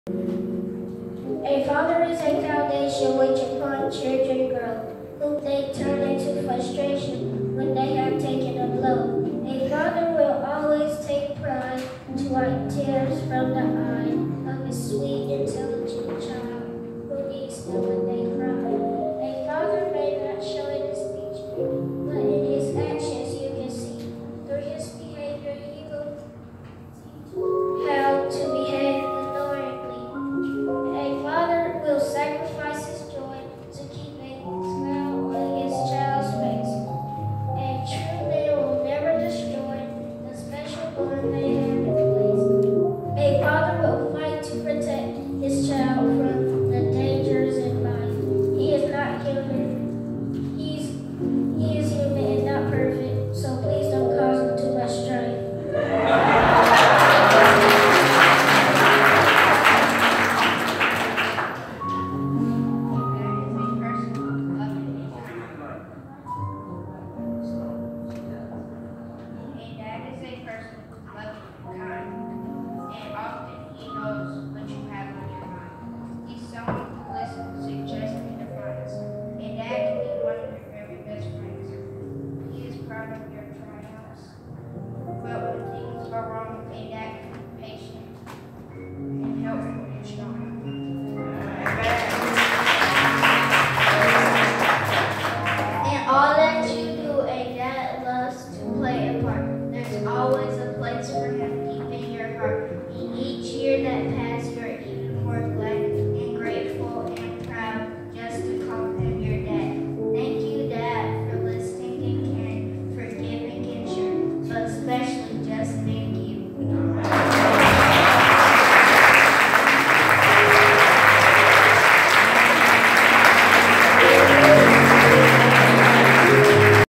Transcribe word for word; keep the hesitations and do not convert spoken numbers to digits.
A father is a foundation which upon children grow, whom they turn into frustration when they have taken a blow. A father will always take pride to wipe tears from the